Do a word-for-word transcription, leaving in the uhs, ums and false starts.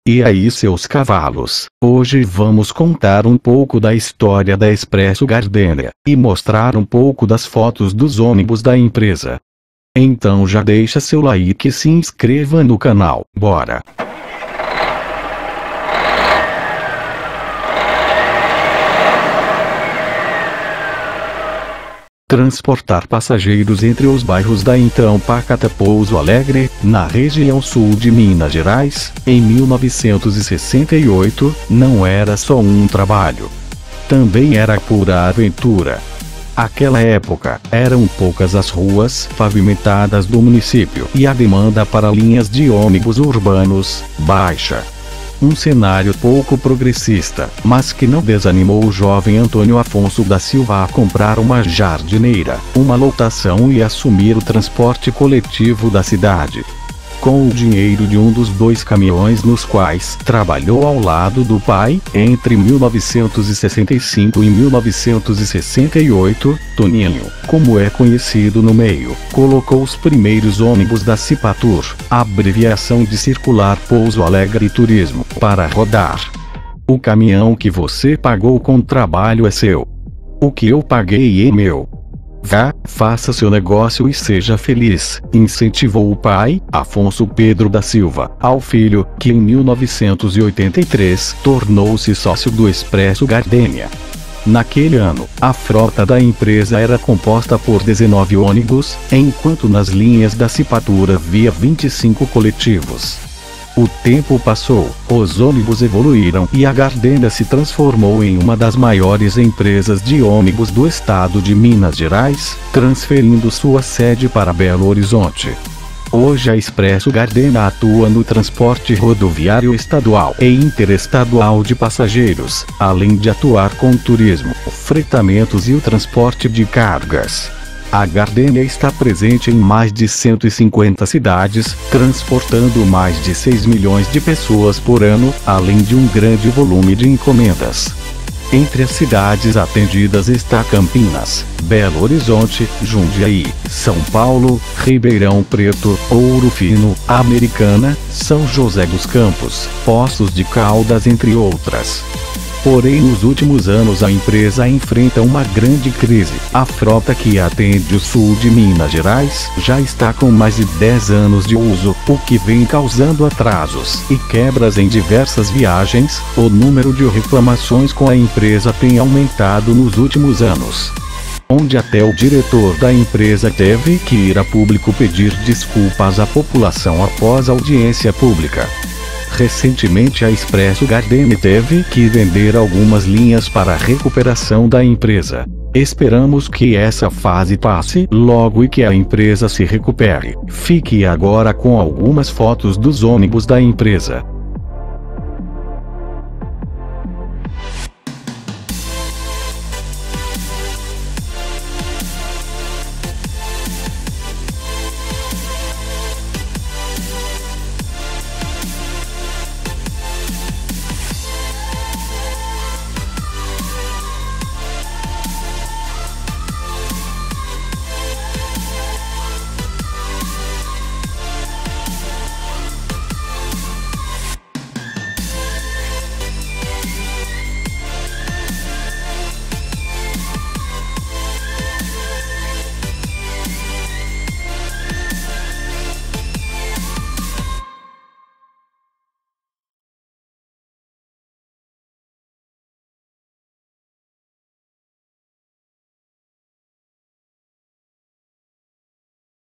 E aí, seus cavalos, hoje vamos contar um pouco da história da Expresso Gardenia, e mostrar um pouco das fotos dos ônibus da empresa. Então já deixa seu like e se inscreva no canal. Bora! Transportar passageiros entre os bairros da então pacata Pouso Alegre, na região sul de Minas Gerais, em mil novecentos e sessenta e oito, não era só um trabalho. Também era pura aventura. Aquela época, eram poucas as ruas pavimentadas do município e a demanda para linhas de ônibus urbanos, baixa. Um cenário pouco progressista, mas que não desanimou o jovem Antônio Afonso da Silva a comprar uma jardineira, uma lotação e assumir o transporte coletivo da cidade. Com o dinheiro de um dos dois caminhões nos quais trabalhou ao lado do pai, entre mil novecentos e sessenta e cinco e mil novecentos e sessenta e oito, Toninho, como é conhecido no meio, colocou os primeiros ônibus da Cipatur, abreviação de Circular Pouso Alegre Turismo, para rodar. O caminhão que você pagou com trabalho é seu. O que eu paguei é meu. Vá, faça seu negócio e seja feliz, incentivou o pai, Afonso Pedro da Silva, ao filho, que em mil novecentos e oitenta e três tornou-se sócio do Expresso Gardenia. Naquele ano, a frota da empresa era composta por dezenove ônibus, enquanto nas linhas da Cipatur havia vinte e cinco coletivos. O tempo passou, os ônibus evoluíram e a Gardenia se transformou em uma das maiores empresas de ônibus do estado de Minas Gerais, transferindo sua sede para Belo Horizonte. Hoje a Expresso Gardenia atua no transporte rodoviário estadual e interestadual de passageiros, além de atuar com turismo, fretamentos e o transporte de cargas. A Gardenia está presente em mais de cento e cinquenta cidades, transportando mais de seis milhões de pessoas por ano, além de um grande volume de encomendas. Entre as cidades atendidas está Campinas, Belo Horizonte, Jundiaí, São Paulo, Ribeirão Preto, Ouro Fino, Americana, São José dos Campos, Poços de Caldas, entre outras. Porém, nos últimos anos a empresa enfrenta uma grande crise. A frota que atende o sul de Minas Gerais já está com mais de dez anos de uso, o que vem causando atrasos e quebras em diversas viagens. O número de reclamações com a empresa tem aumentado nos últimos anos, onde até o diretor da empresa teve que ir a público pedir desculpas à população após audiência pública. Recentemente a Expresso Gardenia teve que vender algumas linhas para a recuperação da empresa. Esperamos que essa fase passe logo e que a empresa se recupere. Fique agora com algumas fotos dos ônibus da empresa.